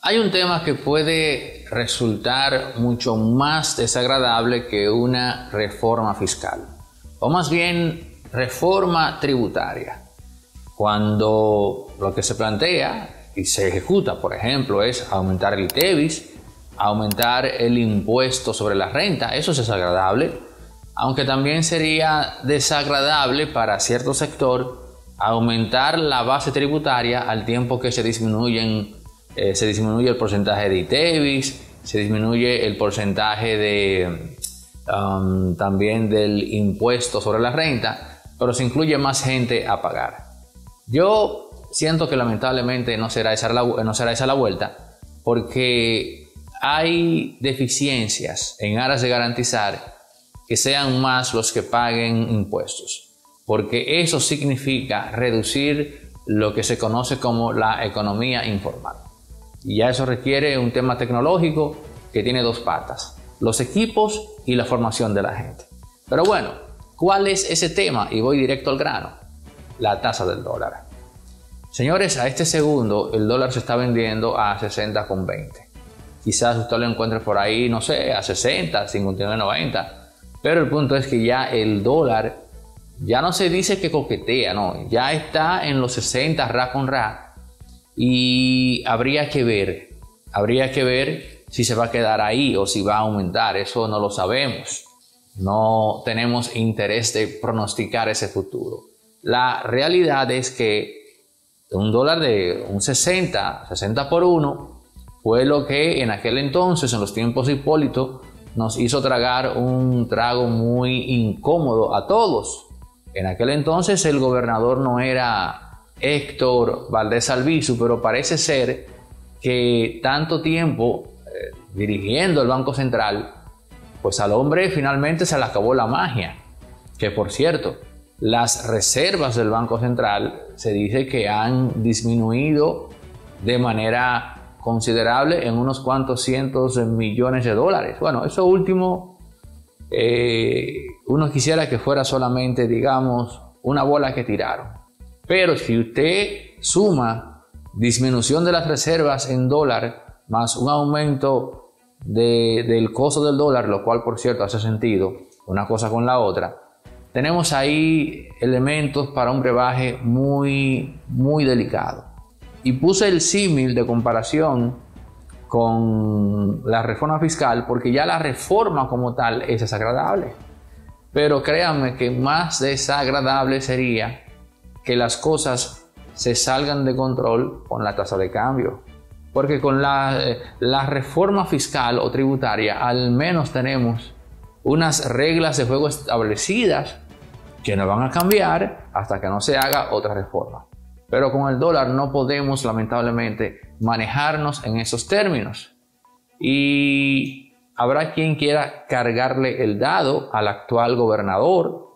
Hay un tema que puede resultar mucho más desagradable que una reforma fiscal, o más bien reforma tributaria, cuando lo que se plantea y se ejecuta, por ejemplo, es aumentar el ITEVIS, aumentar el impuesto sobre la renta. Eso es desagradable, aunque también sería desagradable para cierto sector aumentar la base tributaria al tiempo que se disminuye el porcentaje de ITEVIS, se disminuye el porcentaje de también del impuesto sobre la renta, pero se incluye más gente a pagar. Yo siento que lamentablemente no será esa la vuelta, porque hay deficiencias en aras de garantizar que sean más los que paguen impuestos, porque eso significa reducir lo que se conoce como la economía informal. Y ya eso requiere un tema tecnológico que tiene dos patas: los equipos y la formación de la gente. Pero bueno, ¿cuál es ese tema? Y voy directo al grano: la tasa del dólar. Señores, a este segundo el dólar se está vendiendo a 60,20. Quizás usted lo encuentre por ahí, no sé, a 60, 59,90. Pero el punto es que ya el dólar ya no se dice que coquetea, no, ya está en los 60 ra con ra. Y habría que ver si se va a quedar ahí o si va a aumentar. Eso no lo sabemos. No tenemos interés de pronosticar ese futuro. La realidad es que un dólar de un 60 por 1 fue lo que en aquel entonces, en los tiempos de Hipólito, nos hizo tragar un trago muy incómodo a todos. En aquel entonces el gobernador no era Héctor Valdés Albizu, pero parece ser que tanto tiempo dirigiendo el Banco Central, pues al hombre finalmente se le acabó la magia. Que por cierto, las reservas del Banco Central se dice que han disminuido de manera considerable en unos cuantos cientos de millones de dólares. Bueno, eso último, uno quisiera que fuera solamente, digamos, una bola que tiraron. Pero si usted suma disminución de las reservas en dólar más un aumento del costo del dólar, lo cual por cierto hace sentido una cosa con la otra, tenemos ahí elementos para un brebaje muy, muy delicado. Y puse el símil de comparación con la reforma fiscal porque ya la reforma como tal es desagradable. Pero créanme que más desagradable sería que las cosas se salgan de control con la tasa de cambio. Porque con la reforma fiscal o tributaria al menos tenemos unas reglas de juego establecidas que no van a cambiar hasta que no se haga otra reforma. Pero con el dólar no podemos lamentablemente manejarnos en esos términos. Y habrá quien quiera cargarle el dado al actual gobernador.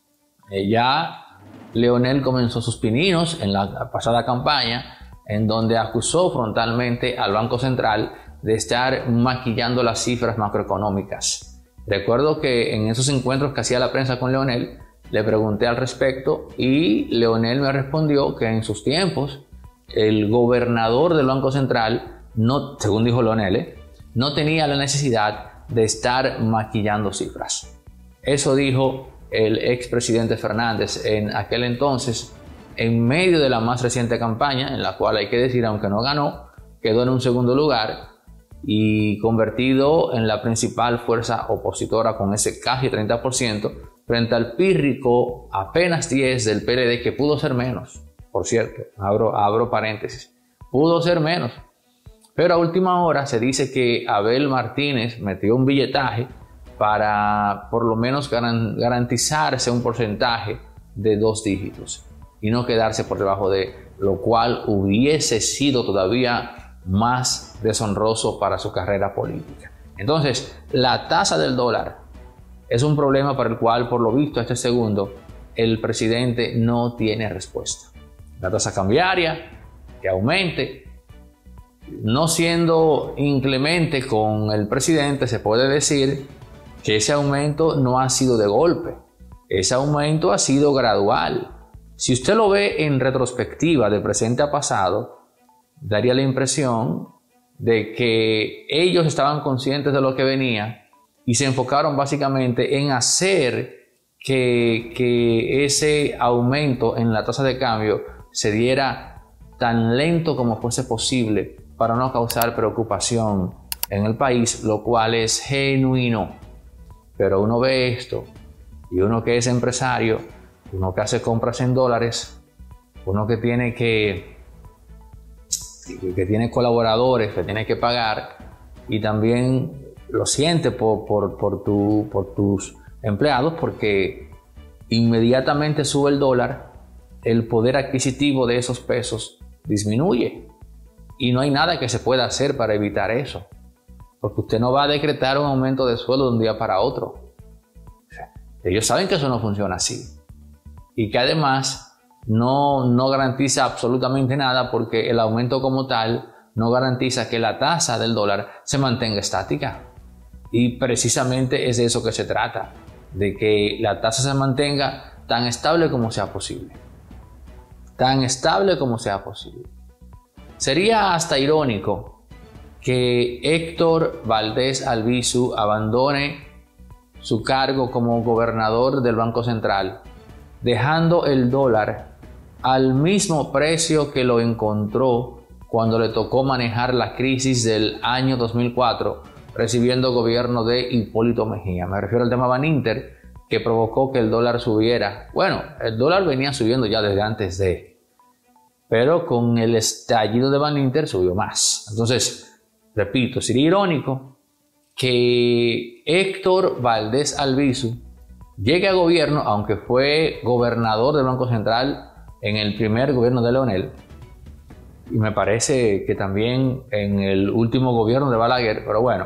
Ya Leonel comenzó sus pininos en la pasada campaña, en donde acusó frontalmente al Banco Central de estar maquillando las cifras macroeconómicas. Recuerdo que en esos encuentros que hacía la prensa con Leonel, le pregunté al respecto y Leonel me respondió que en sus tiempos el gobernador del Banco Central, no, según dijo Leonel, no tenía la necesidad de estar maquillando cifras. Eso dijo el expresidente Fernández en aquel entonces, en medio de la más reciente campaña, en la cual hay que decir, aunque no ganó, quedó en un segundo lugar y convertido en la principal fuerza opositora con ese casi 30%, frente al pírrico apenas 10 del PLD, que pudo ser menos, por cierto, abro paréntesis, pudo ser menos. Pero a última hora se dice que Abel Martínez metió un billetaje para por lo menos garantizarse un porcentaje de 2 dígitos y no quedarse por debajo de, lo cual hubiese sido todavía más deshonroso para su carrera política. Entonces, la tasa del dólar es un problema para el cual, por lo visto, este segundo, el presidente no tiene respuesta. La tasa cambiaria, que aumente. No siendo inclemente con el presidente, se puede decir que ese aumento no ha sido de golpe. Ese aumento ha sido gradual. Si usted lo ve en retrospectiva, de presente a pasado, daría la impresión de que ellos estaban conscientes de lo que venía y se enfocaron básicamente en hacer que ese aumento en la tasa de cambio se diera tan lento como fuese posible para no causar preocupación en el país, lo cual es genuino. Pero uno ve esto y uno que es empresario, uno que hace compras en dólares, uno que tiene tiene colaboradores que tiene que pagar y también lo siente por tus empleados, porque inmediatamente sube el dólar, el poder adquisitivo de esos pesos disminuye y no hay nada que se pueda hacer para evitar eso, porque usted no va a decretar un aumento de sueldo de un día para otro. Ellos saben que eso no funciona así y que además no garantiza absolutamente nada, porque el aumento como tal no garantiza que la tasa del dólar se mantenga estática. Y precisamente es de eso que se trata, de que la tasa se mantenga tan estable como sea posible. Tan estable como sea posible. Sería hasta irónico que Héctor Valdés Albizu abandone su cargo como gobernador del Banco Central, dejando el dólar al mismo precio que lo encontró cuando le tocó manejar la crisis del año 2004, recibiendo gobierno de Hipólito Mejía. Me refiero al tema Baninter, que provocó que el dólar subiera. Bueno, el dólar venía subiendo ya desde antes pero con el estallido de Baninter subió más. Entonces, repito, sería irónico que Héctor Valdés Albizu llegue a gobierno, aunque fue gobernador del Banco Central en el primer gobierno de Leonel, y me parece que también en el último gobierno de Balaguer, pero bueno,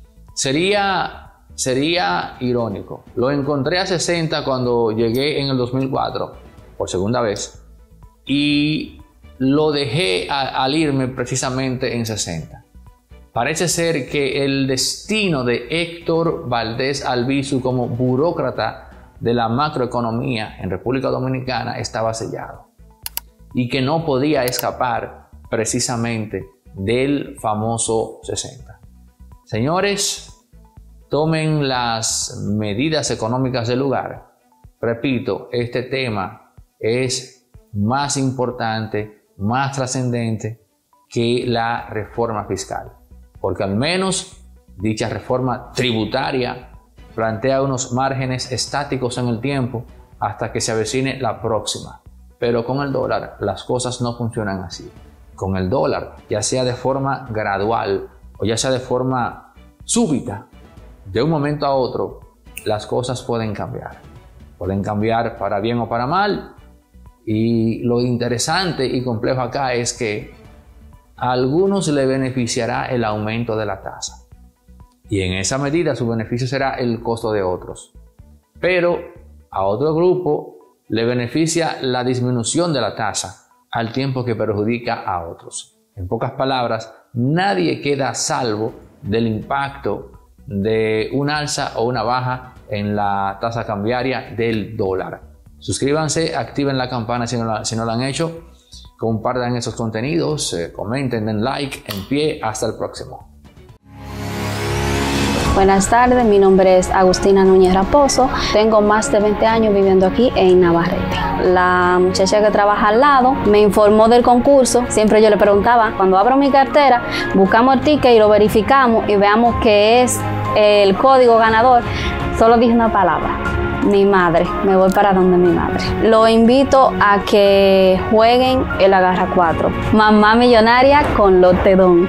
sería irónico. Lo encontré a 60 cuando llegué en el 2004, por segunda vez, y lo dejé al irme precisamente en 60. Parece ser que el destino de Héctor Valdés Albizu como burócrata de la macroeconomía en República Dominicana estaba sellado y que no podía escapar precisamente del famoso 60. Señores, tomen las medidas económicas del lugar. Repito, este tema es más importante, más trascendente que la reforma fiscal, porque al menos dicha reforma tributaria plantea unos márgenes estáticos en el tiempo hasta que se avecine la próxima. Pero con el dólar las cosas no funcionan así. Con el dólar, ya sea de forma gradual o ya sea de forma súbita, de un momento a otro, las cosas pueden cambiar. Pueden cambiar para bien o para mal. Y lo interesante y complejo acá es que a algunos le beneficiará el aumento de la tasa. Y en esa medida su beneficio será el costo de otros. Pero a otro grupo le beneficia la disminución de la tasa al tiempo que perjudica a otros. En pocas palabras, nadie queda a salvo del impacto de un alza o una baja en la tasa cambiaria del dólar. Suscríbanse, activen la campana si no lo han hecho, compartan esos contenidos, comenten, den like, en pie. Hasta el próximo. Buenas tardes, mi nombre es Agustina Núñez Raposo, tengo más de 20 años viviendo aquí en Navarrete. La muchacha que trabaja al lado me informó del concurso, siempre yo le preguntaba, cuando abro mi cartera, buscamos el ticket y lo verificamos y veamos que es el código ganador. Solo dije una palabra: mi madre. Me voy para donde mi madre. Lo invito a que jueguen el Agarra 4. Mamá millonaria con Lotedón.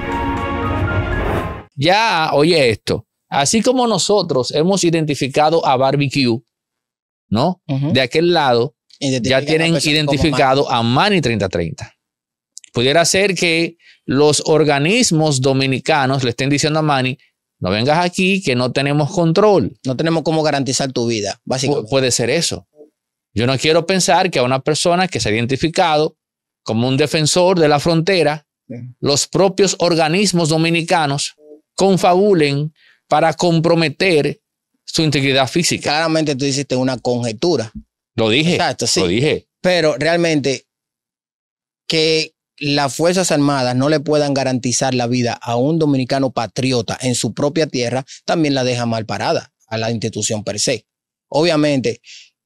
Ya, oye esto. Así como nosotros hemos identificado a Barbecue, ¿no? De aquel lado, ya tienen identificado a Manny 3030. Pudiera ser que los organismos dominicanos le estén diciendo a Manny: no vengas aquí, que no tenemos control. No tenemos cómo garantizar tu vida, básicamente. Puede ser eso. Yo no quiero pensar que a una persona que se ha identificado como un defensor de la frontera, los propios organismos dominicanos confabulen para comprometer su integridad física. Claramente tú hiciste una conjetura. Lo dije. Exacto, sí. Lo dije. Pero realmente que las Fuerzas Armadas no le puedan garantizar la vida a un dominicano patriota en su propia tierra, también la deja mal parada a la institución per se. Obviamente,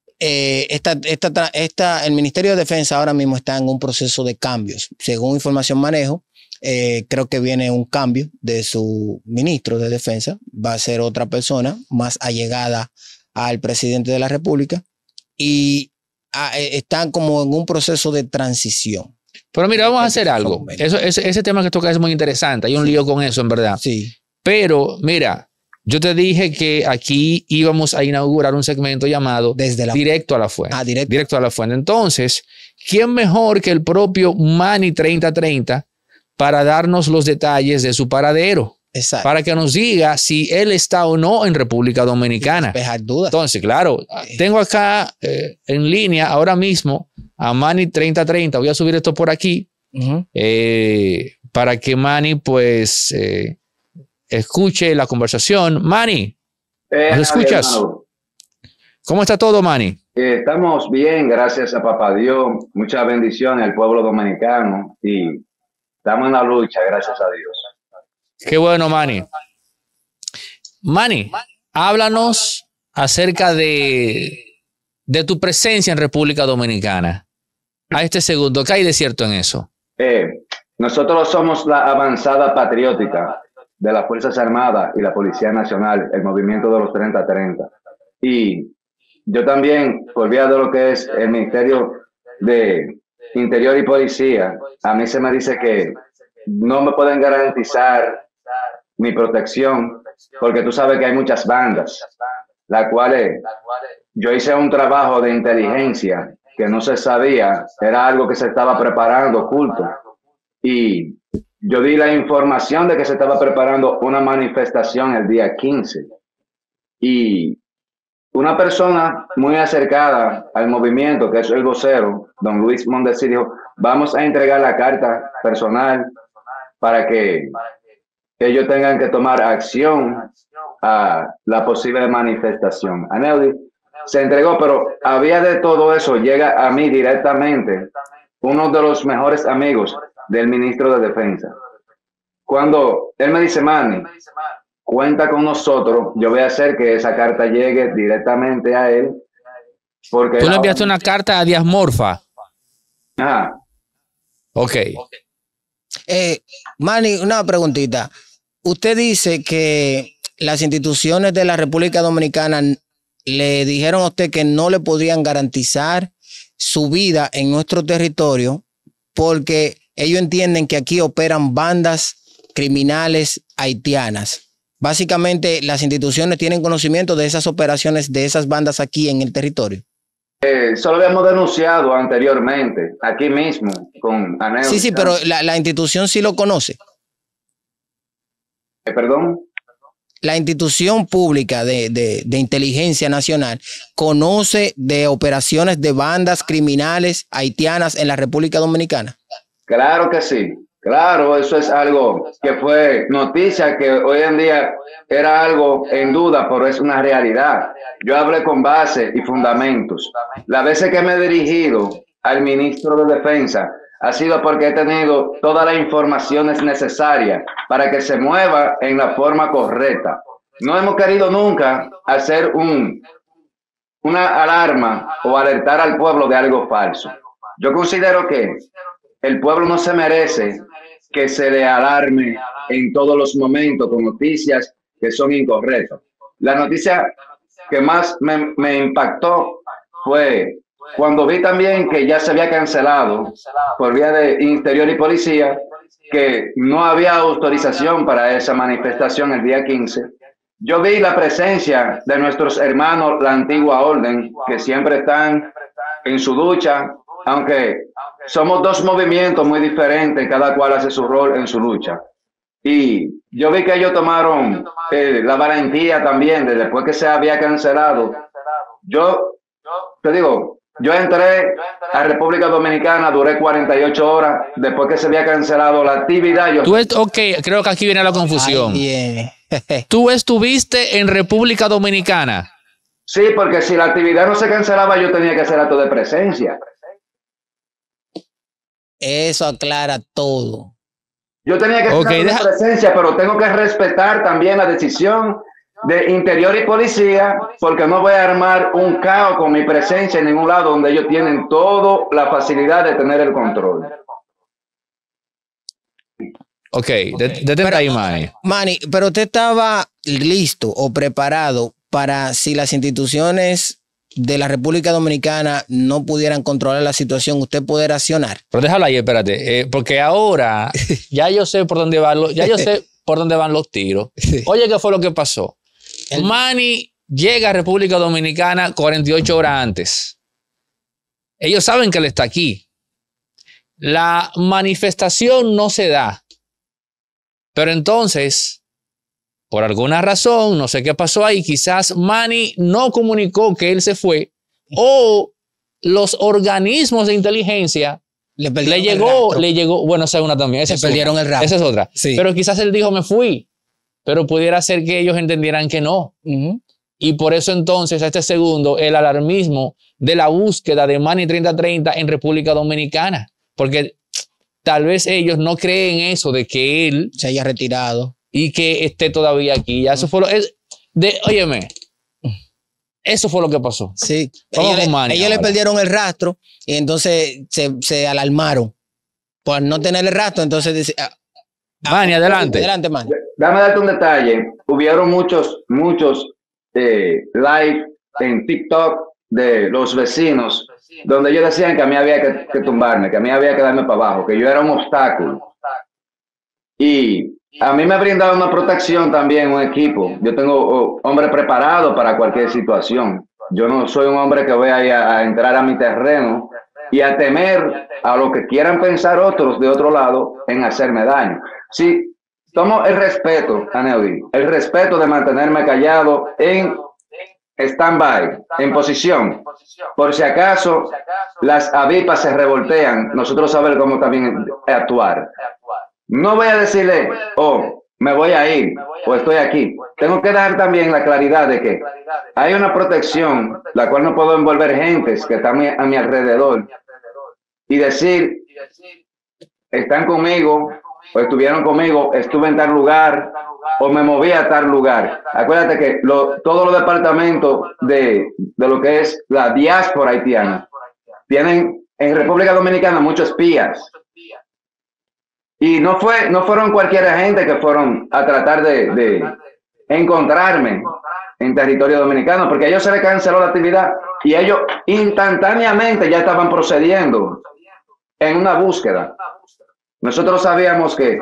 el Ministerio de Defensa ahora mismo está en un proceso de cambios. Según información manejo, creo que viene un cambio de su ministro de Defensa. Va a ser otra persona más allegada al presidente de la República y están como en un proceso de transición. Pero mira, vamos a hacer algo. Ese tema que toca es muy interesante. Hay un lío con eso, en verdad. Sí. Pero mira, yo te dije que aquí íbamos a inaugurar un segmento llamado Directo a la Fuente. Directo a la Fuente. Entonces, ¿quién mejor que el propio Manny 3030 para darnos los detalles de su paradero? Exacto. Para que nos diga si él está o no en República Dominicana. Despejar dudas. Entonces, claro, tengo acá en línea ahora mismo a Manny 3030. Voy a subir esto por aquí para que Manny pues escuche la conversación. Manny, ¿nos escuchas? Hermano. ¿Cómo está todo, Manny? Estamos bien, gracias a Papá Dios. Muchas bendiciones al pueblo dominicano y estamos en la lucha, gracias a Dios. Qué bueno, Manny. Manny, háblanos acerca de tu presencia en República Dominicana. A este segundo, ¿qué hay de cierto en eso? Nosotros somos la avanzada patriótica de las Fuerzas Armadas y la Policía Nacional, el movimiento de los 30-30. Y yo también, por vía de lo que es el Ministerio de Interior y Policía, a mí se me dice que no me pueden garantizar mi protección, porque tú sabes que hay muchas bandas, las cuales yo hice un trabajo de inteligencia que no se sabía, era algo que se estaba preparando oculto, y yo di la información de que se estaba preparando una manifestación el día 15, y una persona muy acercada al movimiento, que es el vocero, don Luis Mondesi, dijo, vamos a entregar la carta personal para que ellos tengan que tomar acción a la posible manifestación. Aneudi se entregó, pero había de todo eso, llega a mí directamente uno de los mejores amigos del ministro de Defensa. Cuando él me dice, Manny, cuenta con nosotros, yo voy a hacer que esa carta llegue directamente a él. Porque tú le enviaste una carta a Díaz Morfa. Ajá. Ok. Manny, una preguntita. Usted dice que las instituciones de la República Dominicana le dijeron a usted que no le podrían garantizar su vida en nuestro territorio porque ellos entienden que aquí operan bandas criminales haitianas. Básicamente, las instituciones tienen conocimiento de esas operaciones de esas bandas aquí en el territorio. Eso lo habíamos denunciado anteriormente, aquí mismo, con Aneudi. Sí, pero la institución sí lo conoce. ¿Perdón? La institución pública de inteligencia nacional conoce de operaciones de bandas criminales haitianas en la República Dominicana. Claro que sí. Claro, eso es algo que fue noticia, que hoy en día era algo en duda, pero es una realidad. Yo hablé con base y fundamentos. Las veces que me he dirigido al ministro de Defensa ha sido porque he tenido todas las informaciones necesarias para que se mueva en la forma correcta. No hemos querido nunca hacer una alarma o alertar al pueblo de algo falso. Yo considero que el pueblo no se merece que se le alarme en todos los momentos con noticias que son incorrectas. La noticia que más me impactó fue cuando vi también que ya se había cancelado por vía de Interior y Policía, que no había autorización para esa manifestación el día 15. Yo vi la presencia de nuestros hermanos, la antigua orden, que siempre están en su lucha, aunque somos dos movimientos muy diferentes, cada cual hace su rol en su lucha. Y yo vi que ellos tomaron la valentía también, de después que se había cancelado. Yo te digo, yo entré a República Dominicana, duré 48 horas, después que se había cancelado la actividad. Ok, creo que aquí viene la confusión. Ay, ¿Tú estuviste en República Dominicana? Sí, porque si la actividad no se cancelaba, yo tenía que hacer acto de presencia. Eso aclara todo. Yo tenía que estar en presencia, pero tengo que respetar también la decisión de Interior y Policía, porque no voy a armar un caos con mi presencia en ningún lado donde ellos tienen toda la facilidad de tener el control. Ok, detente ahí, Manny. Manny, pero usted estaba listo o preparado para si las instituciones de la República Dominicana no pudieran controlar la situación, usted poder accionar. Pero déjalo ahí, espérate, porque ahora ya yo sé por dónde van los tiros. Oye, ¿qué fue lo que pasó? Manny llega a República Dominicana 48 horas antes. Ellos saben que él está aquí. La manifestación no se da. Pero entonces, por alguna razón, no sé qué pasó ahí, quizás Manny no comunicó que él se fue, o los organismos de inteligencia le llegó, bueno, esa es una también. Esa perdieron el rastro. Esa es otra. Sí. Pero quizás él dijo, me fui. Pero pudiera ser que ellos entendieran que no. Y por eso entonces, a este segundo, el alarmismo de la búsqueda de Manny 3030 en República Dominicana. Porque tal vez ellos no creen eso de que él se haya retirado y que esté todavía aquí. Ya eso fue óyeme, eso fue lo que pasó. Sí. Ellos le perdieron el rastro y entonces se alarmaron por no tener el rastro. Entonces Manny, adelante. Adelante, Manny. Déjame darte un detalle. Hubieron muchos live en TikTok de los vecinos donde ellos decían que a mí había que tumbarme, que a mí había que darme para abajo, que yo era un obstáculo. Y a mí me ha brindado una protección también un equipo. Yo tengo hombre preparado para cualquier situación. Yo no soy un hombre que voy a entrar a mi terreno y a temer a lo que quieran pensar otros de otro lado en hacerme daño. Sí, tomo el respeto, Aneudi, el respeto de mantenerme callado en stand-by, en posición. Por si acaso las avispas se revoltean, nosotros sabemos cómo también actuar. No voy a decirle, me voy a ir, o estoy aquí. Tengo que dar también la claridad de que hay una protección, la cual no puedo envolver gentes que están a mi alrededor y decir, están conmigo, o estuvieron conmigo, estuve en tal lugar, o me moví a tal lugar. Acuérdate que todos los departamentos de lo que es la diáspora haitiana tienen en República Dominicana muchos espías. Y no fueron cualquier gente que fueron a tratar de encontrarme en territorio dominicano, porque a ellos se les canceló la actividad y ellos instantáneamente ya estaban procediendo en una búsqueda. Nosotros sabíamos que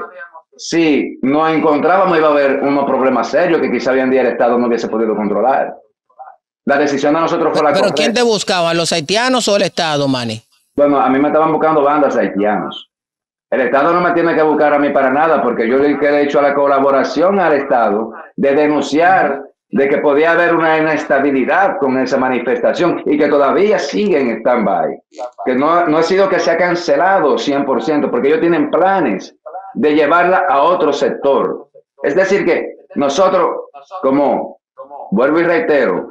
si nos encontrábamos iba a haber unos problemas serios que quizá hoy en día el Estado no hubiese podido controlar. La decisión de nosotros fue la correcta. ¿Pero quién te buscaba? ¿Los haitianos o el Estado, Manny? Bueno, a mí me estaban buscando bandas haitianos. El Estado no me tiene que buscar a mí para nada, porque yo le he hecho a la colaboración al Estado de denunciar de que podía haber una inestabilidad con esa manifestación y que todavía sigue en stand-by. Que no ha sido que se ha cancelado 100%, porque ellos tienen planes de llevarla a otro sector. Es decir que nosotros, como vuelvo y reitero,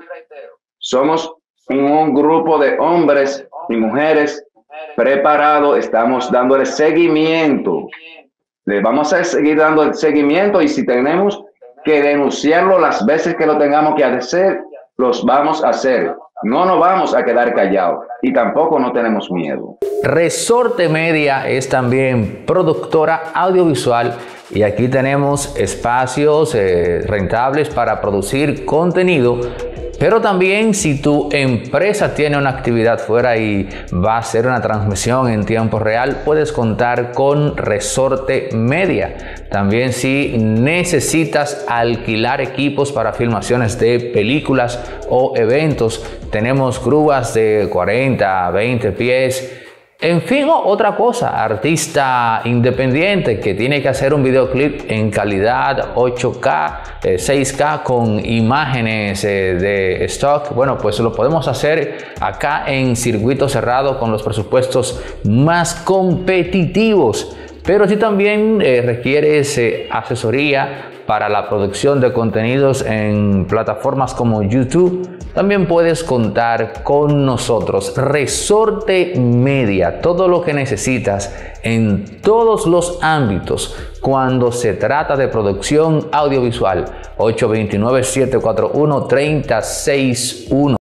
somos un grupo de hombres y mujeres preparados, estamos dándole seguimiento. Le vamos a seguir dando el seguimiento y si tenemos que denunciarlo las veces que lo tengamos que hacer, los vamos a hacer. No nos vamos a quedar callados y tampoco no tenemos miedo. Resorte Media es también productora audiovisual y aquí tenemos espacios rentables para producir contenido. Pero también si tu empresa tiene una actividad fuera y va a hacer una transmisión en tiempo real, puedes contar con Resorte Media. También si necesitas alquilar equipos para filmaciones de películas o eventos, tenemos grúas de 40, 20 pies. En fin, otra cosa, artista independiente que tiene que hacer un videoclip en calidad 8K, 6K con imágenes de stock, bueno, pues lo podemos hacer acá en Circuito Cerrado con los presupuestos más competitivos. Pero si también requieres asesoría para la producción de contenidos en plataformas como YouTube, también puedes contar con nosotros. Resorte Media, todo lo que necesitas en todos los ámbitos cuando se trata de producción audiovisual. 829-741-3061.